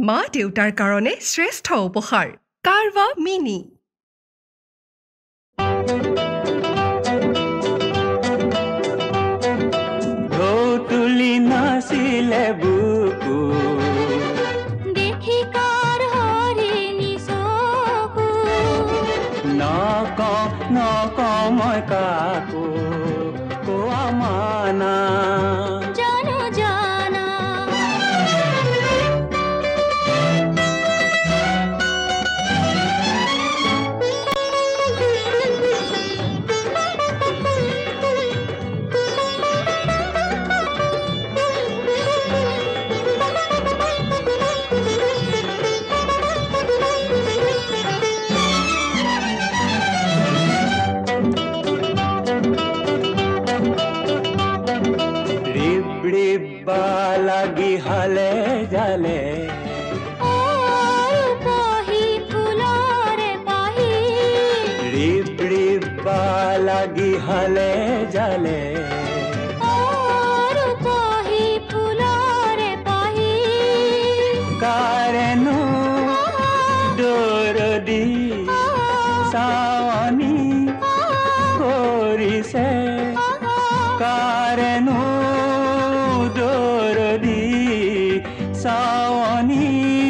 মা দেউতাৰ কাৰণে শ্ৰেষ্ঠ উপহাৰ কাৰৱা মিনি। তুলি নাছিলে বুকু দেখি কাৰ হৰিণী চকু নকওঁ মই কাকো কোৱা মানা জানো জানা লাগি হালে জালে পাহি ফুলৰে পাহি ৰিবা লাগি হালে জালে পাহি ফুলৰে পাহি কাৰেনো দৰদি চাৱনি কৰিছে কাৰেনো চাৱনি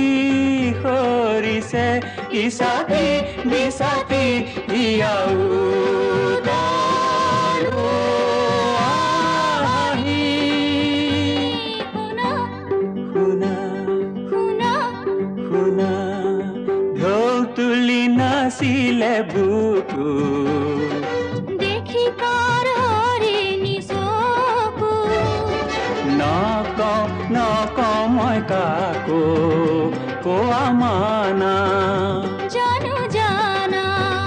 কৰিছে ইছাতি বিছাতি ইয়াও শুনা ঢৌ তুলি নাছিলে বুকু দেখি কাৰ হৰিণী চকু নকওঁ মই কাকো কোৱা মানা জানো জানা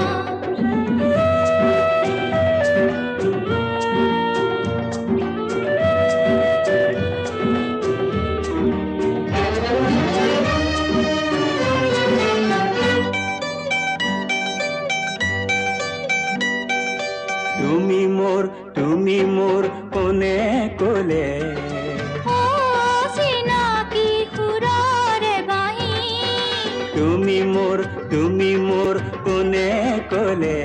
তুমি মোৰ কোনে ক'লে চিনাকি খুৰাৰে বাহি তুমি মোৰ কোনে ক'লে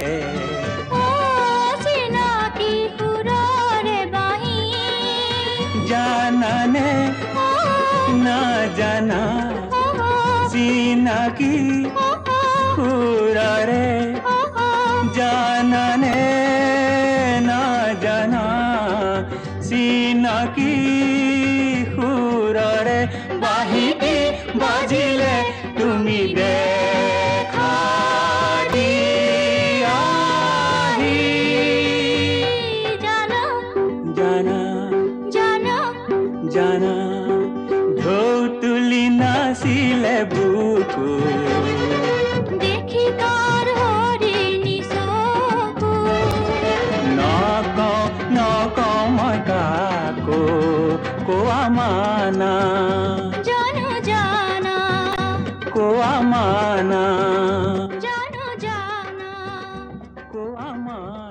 চিনাকি খুৰাৰে বাহি জানানে নাজানা চিনাকি খুৰাৰে জানানে নাজানা চিনাকি খুৰাৰে বাহিটি বাজিলে তুমি দেখা দিয়াহি জানা জানা জানা জানা ঢৌ তুলি নাছিলে বুকু দেখি কাৰ হৰিণী চকু নকওঁ মই কাকো কোৱা মানা জানো জানা কোৱা মানা জানো জানা কোৱা মানা